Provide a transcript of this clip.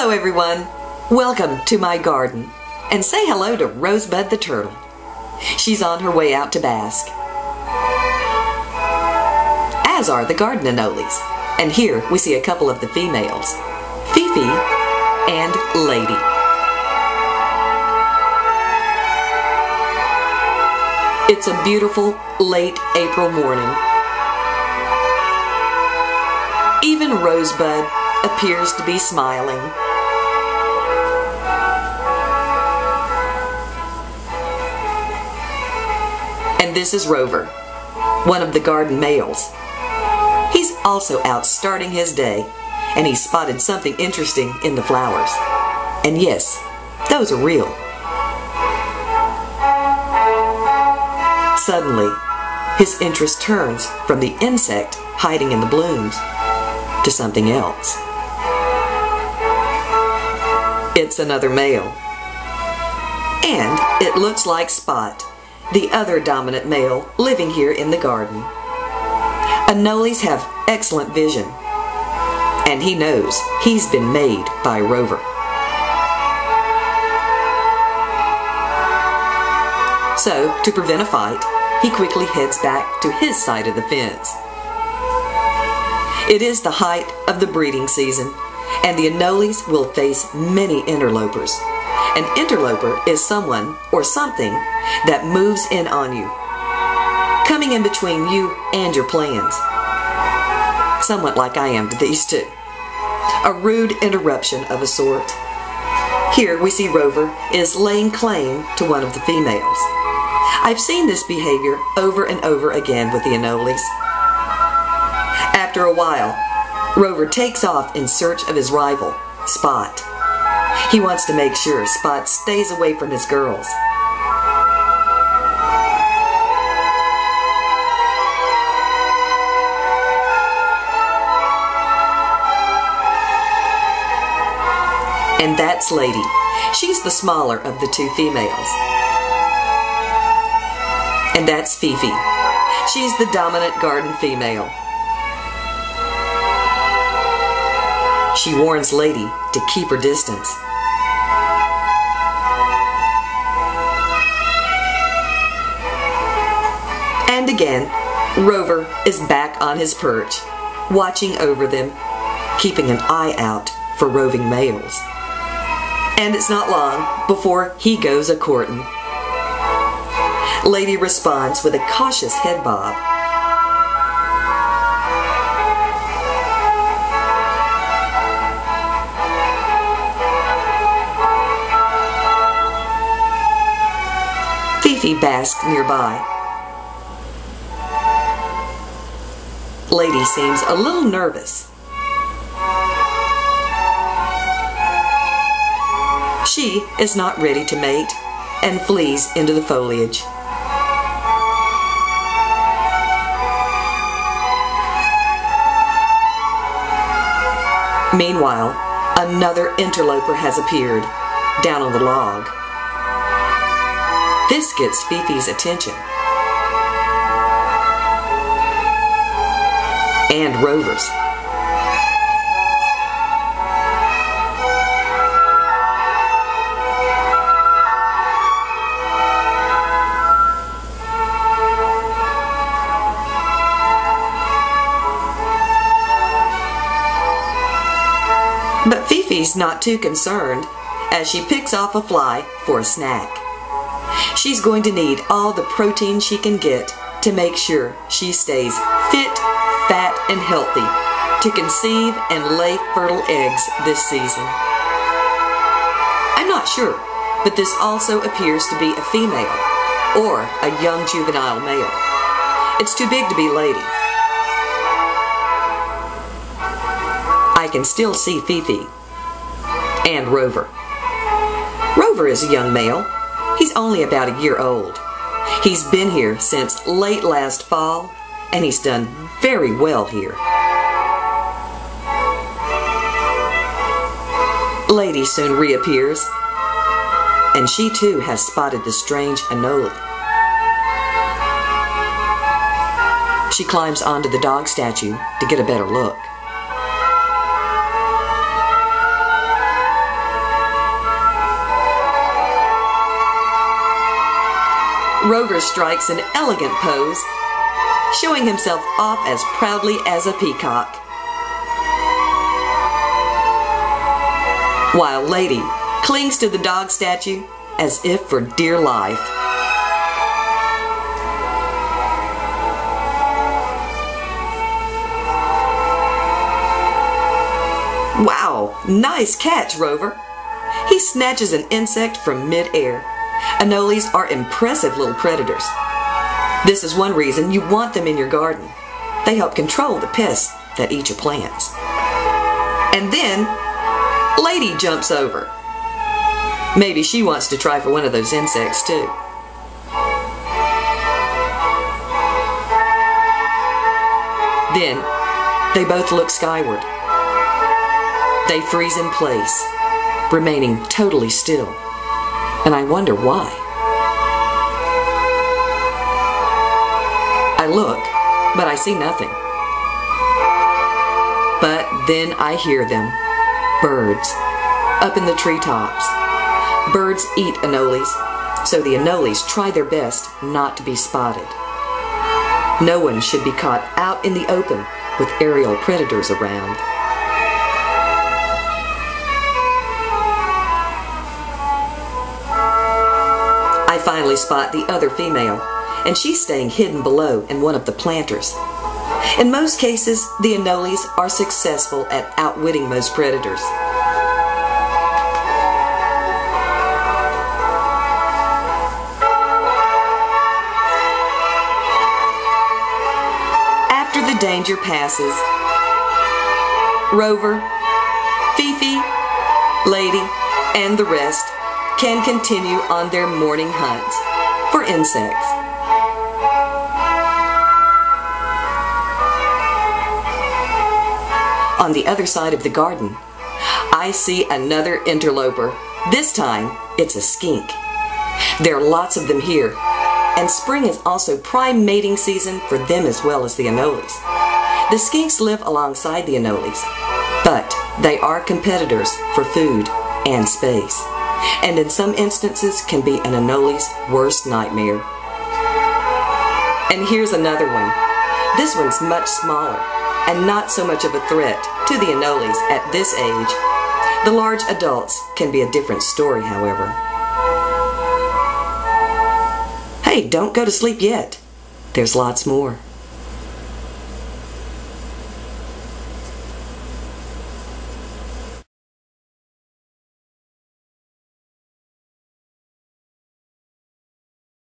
Hello everyone, welcome to my garden, and say hello to Rosebud the turtle. She's on her way out to bask, as are the garden anoles, and here we see a couple of the females, Fifi and Lady. It's a beautiful late April morning. Even Rosebud appears to be smiling. And this is Rover, one of the garden males. He's also out starting his day, and he spotted something interesting in the flowers. And yes, those are real. Suddenly, his interest turns from the insect hiding in the blooms to something else. It's another male. And it looks like Spot, the other dominant male living here in the garden. Anoles have excellent vision, and he knows he's been made by Rover. So, to prevent a fight, he quickly heads back to his side of the fence. It is the height of the breeding season, and the anoles will face many interlopers. An interloper is someone or something that moves in on you, coming in between you and your plans. Somewhat like I am to these two. A rude interruption of a sort. Here we see Rover is laying claim to one of the females. I've seen this behavior over and over again with the anoles. After a while, Rover takes off in search of his rival, Spot. He wants to make sure Spot stays away from his girls. And that's Lady. She's the smaller of the two females. And that's Fifi. She's the dominant garden female. She warns Lady to keep her distance. And again, Rover is back on his perch, watching over them, keeping an eye out for roving males. And it's not long before he goes a-courtin'. Lady responds with a cautious head bob. Fifi basks nearby. Lady seems a little nervous. She is not ready to mate and flees into the foliage. Meanwhile, another interloper has appeared down on the log. This gets Fifi's attention. And Rover's. But Fifi's not too concerned as she picks off a fly for a snack. She's going to need all the protein she can get to make sure she stays fit, fat, and healthy to conceive and lay fertile eggs this season. I'm not sure, but this also appears to be a female or a young juvenile male. It's too big to be Lady. I can still see Fifi and Rover. Rover is a young male. He's only about a year old. He's been here since late last fall, and he's done very well here. Lady soon reappears, and she too has spotted the strange Anole. She climbs onto the dog statue to get a better look. Rover strikes an elegant pose, showing himself off as proudly as a peacock, while Lady clings to the dog statue as if for dear life. Wow, nice catch, Rover. He snatches an insect from mid-air. Anoles are impressive little predators. This is one reason you want them in your garden. They help control the pests that eat your plants. And then, Lady jumps over. Maybe she wants to try for one of those insects too. Then, they both look skyward. They freeze in place, remaining totally still. And I wonder why. I look, but I see nothing. But then I hear them. Birds, up in the treetops. Birds eat anoles, so the anoles try their best not to be spotted. No one should be caught out in the open with aerial predators around. I finally spot the other female, and she's staying hidden below in one of the planters. In most cases, the anoles are successful at outwitting most predators. After the danger passes, Rover, Fifi, Lady, and the rest can continue on their morning hunts for insects. On the other side of the garden, I see another interloper. This time, it's a skink. There are lots of them here, and spring is also prime mating season for them as well as the anoles. The skinks live alongside the anoles, but they are competitors for food and space, and in some instances can be an anole's worst nightmare. And here's another one. This one's much smaller and not so much of a threat to the anoles at this age. The large adults can be a different story, however. Hey, don't go to sleep yet. There's lots more.